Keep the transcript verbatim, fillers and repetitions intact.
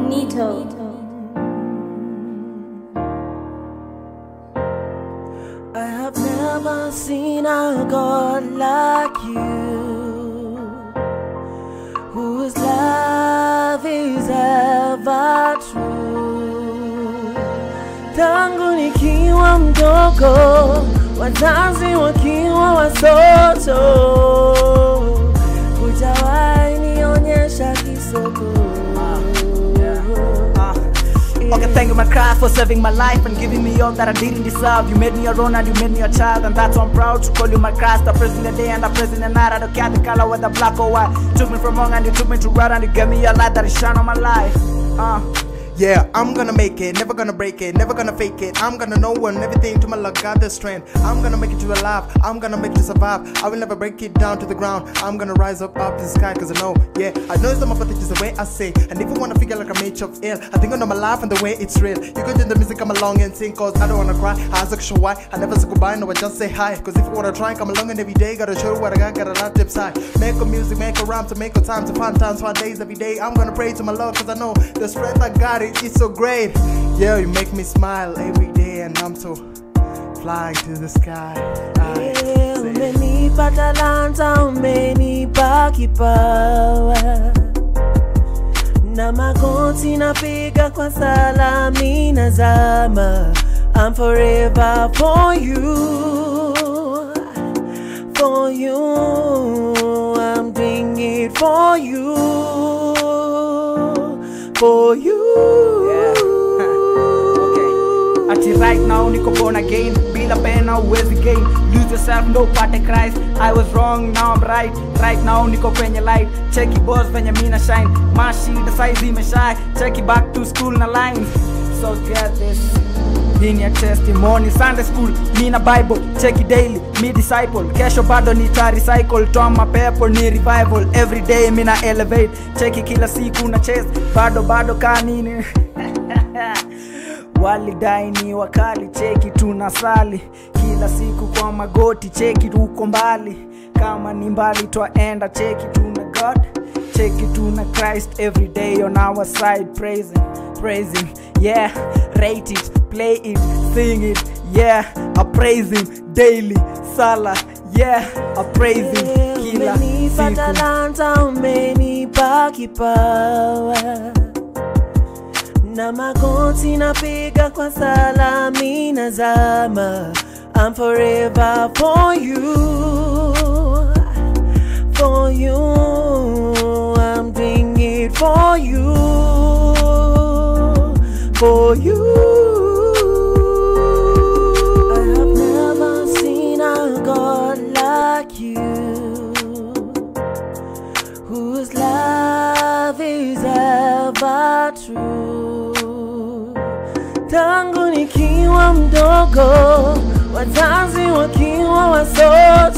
Nito. I have never seen a God like you, whose love is ever true. Tangu nikiwa mdogo, wazazi wakiwa watoto, hujawahi nionyesha kisoko. Okay, thank you my Christ for saving my life and giving me all that I didn't deserve. You made me your own and you made me your child, and that's why I'm proud to call you my Christ. The present the day and the present the night. I don't care the color, whether black or white. Took me from wrong and you took me to right, and you gave me your light that is shine on my life. Uh. Yeah, I'm gonna make it, never gonna break it, never gonna fake it. I'm gonna know when everything to my luck got the strength. I'm gonna make it to alive, I'm gonna make it to survive. I will never break it down to the ground. I'm gonna rise up up to the sky, cause I know, yeah, I know it's not my path, it's the way I say. And if you wanna figure like a made of ill, I think I know my life and the way it's real. You could do the music, come along and sing, cause I don't wanna cry. I ask you why, I never say goodbye, no I just say hi. Cause if you wanna try, come along and every day, gotta show you what I got, got a lot tips high. Make a music, make a rhyme to make a time to fun times, fun days every day. I'm gonna pray to my Lord, cause I know the strength I got, it is so great. Yeah, you make me smile every day, and I'm so flying to the sky. Yeah, umenipa talanta, umenipa kipawa, na magoti napiga kwa sala, mimi nazama. I'm forever for you, for you. I'm doing it for you, for you. Ati right now niko born again, bila pena uwezi gain. Lose yourself, no pate Christ. I was wrong, now I'm right. Right now niko kwenye light. Check it boss venye mina shine. Mashi the size imeshine. Check it back to school na line. So get this, in your testimony. Sunday school, mina Bible. Check it daily, me disciple. Kesho bado nita recycle. Toa mapepo ni revival. Every day mina elevate. Check it kila siku na chase. Bado bado kanini walidai ni wakali, cheki tunasali kila siku kwa magoti, cheki uko mbali, kama ni mbali twaenda, cheki tuna God, cheki tuna Christ. Every day on our side, praising, praising, yeah, rate it, play it, sing it, yeah, I praise him daily, sala, yeah, I praise him kila siku. Umenipa talanta, umenipa kipawa, na magoti napiga kwa sala, mimi nazama. I'm forever for you, for you. I'm doing it for you, for you. I have never seen a God like you, whose love is ever true. Tangu nikiwa mdogo, wazazi wakiwa watoto,